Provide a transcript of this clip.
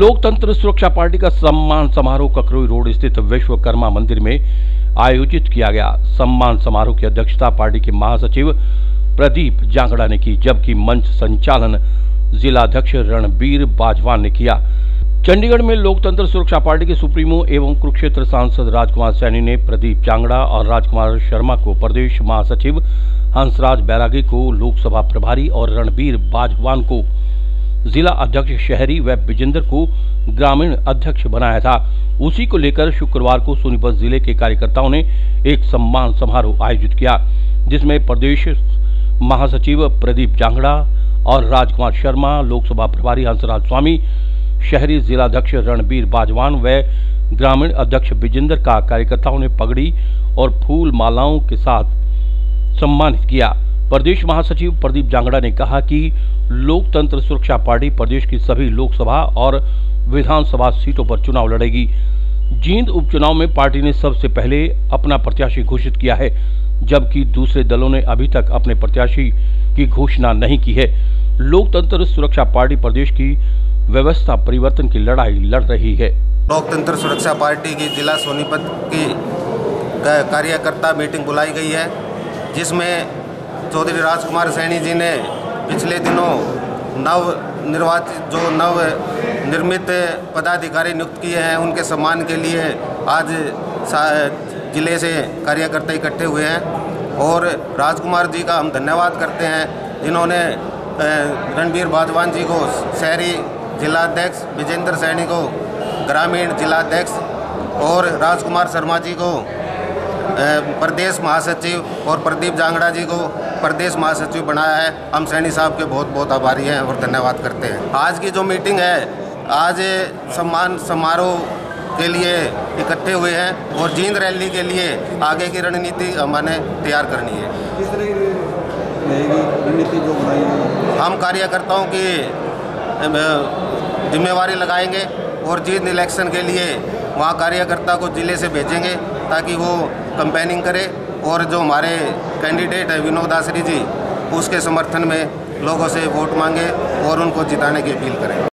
लोकतंत्र सुरक्षा पार्टी का सम्मान समारोह ककरोई रोड स्थित विश्वकर्मा मंदिर में आयोजित किया गया। सम्मान समारोह की अध्यक्षता पार्टी के महासचिव प्रदीप जांगड़ा ने की, जबकि मंच संचालन जिलाध्यक्ष रणबीर बाजवान ने किया। चंडीगढ़ में लोकतंत्र सुरक्षा पार्टी के सुप्रीमो एवं कुरुक्षेत्र सांसद राजकुमार सैनी ने प्रदीप जांगड़ा और राजकुमार शर्मा को प्रदेश महासचिव, हंसराज बैरागी को लोकसभा प्रभारी और रणबीर बाजवान को जिला अध्यक्ष शहरी व विजेंद्र को ग्रामीण अध्यक्ष बनाया था। उसी को लेकर शुक्रवार को सोनीपत जिले के कार्यकर्ताओं ने एक सम्मान समारोह आयोजित किया, जिसमें प्रदेश महासचिव प्रदीप जांगड़ा और राजकुमार शर्मा, लोकसभा प्रभारी हंसराज स्वामी, शहरी जिलाध्यक्ष रणबीर बाजवान व ग्रामीण अध्यक्ष विजेंद्र का कार्यकर्ताओं ने पगड़ी और फूल मालाओं के साथ सम्मानित किया। प्रदेश महासचिव प्रदीप जांगड़ा ने कहा कि लोकतंत्र सुरक्षा पार्टी प्रदेश की सभी लोकसभा और विधानसभा सीटों पर चुनाव लड़ेगी। जींद उपचुनाव में पार्टी ने सबसे पहले अपना प्रत्याशी घोषित किया है, जबकि दूसरे दलों ने अभी तक अपने प्रत्याशी की घोषणा नहीं की है। लोकतंत्र सुरक्षा पार्टी प्रदेश की व्यवस्था परिवर्तन की लड़ाई लड़ रही है। लोकतंत्र सुरक्षा पार्टी की जिला सोनीपत की कार्यकर्ता मीटिंग बुलाई गई है, जिसमें चौधरी राजकुमार सैनी जी ने पिछले दिनों नव निर्मित पदाधिकारी नियुक्त किए हैं, उनके सम्मान के लिए आज जिले से कार्यकर्ता इकट्ठे हुए हैं और राजकुमार जी का हम धन्यवाद करते हैं, जिन्होंने रणबीर बाजवान जी को शहरी जिलाध्यक्ष, विजेंद्र सैनी को ग्रामीण जिलाध्यक्ष और राजकुमार शर्मा जी को प्रदेश महासचिव और प्रदीप जांगड़ा जी को प्रदेश महासचिव बनाया है। हम सैनी साहब के बहुत बहुत आभारी हैं और धन्यवाद करते हैं। आज की जो मीटिंग है, आज सम्मान समारोह के लिए इकट्ठे हुए हैं और जींद रैली के लिए आगे की रणनीति हमें तैयार करनी है। किस तरह की रणनीति जो बनाई है? हम कार्यकर्ताओं की जिम्मेवारी लगाएंगे और जींद इलेक्शन के लिए वहाँ कार्यकर्ता को जिले से भेजेंगे ताकि वो कैंपेनिंग करे और जो हमारे कैंडिडेट है विनोद आसरी जी, उसके समर्थन में लोगों से वोट मांगे और उनको जिताने की अपील करें।